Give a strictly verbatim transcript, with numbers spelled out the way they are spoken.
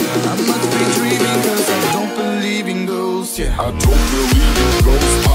I must be dreaming, cause I don't believe in ghosts, yeah. I don't believe in ghosts.